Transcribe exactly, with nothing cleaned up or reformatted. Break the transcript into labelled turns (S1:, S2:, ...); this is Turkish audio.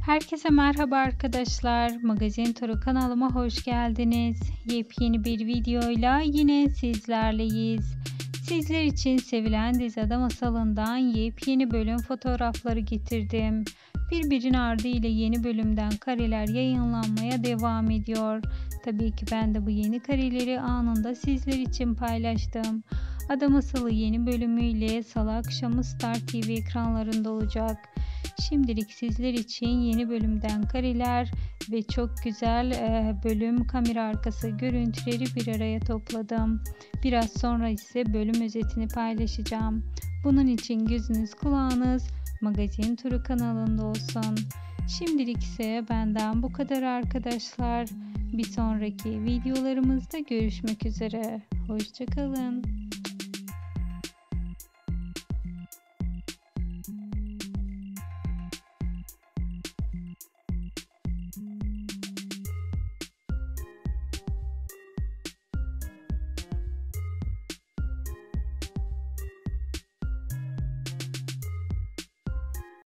S1: Herkese merhaba arkadaşlar. Magazin Turu kanalıma hoş geldiniz. Yepyeni bir videoyla yine sizlerleyiz. Sizler için sevilen dizi Ada Masalı'ndan yepyeni bölüm fotoğrafları getirdim. Birbirinin ardıyla yeni bölümden kareler yayınlanmaya devam ediyor. Tabii ki ben de bu yeni kareleri anında sizler için paylaştım. Ada Masalı yeni bölümüyle Salı akşamı Star T V ekranlarında olacak. Şimdilik sizler için yeni bölümden kareler ve çok güzel e, bölüm kamera arkası görüntüleri bir araya topladım. Biraz sonra ise bölüm özetini paylaşacağım. Bunun için gözünüz kulağınız Magazin Turu kanalında olsun. Şimdilik ise benden bu kadar arkadaşlar. Bir sonraki videolarımızda görüşmek üzere. Hoşça kalın.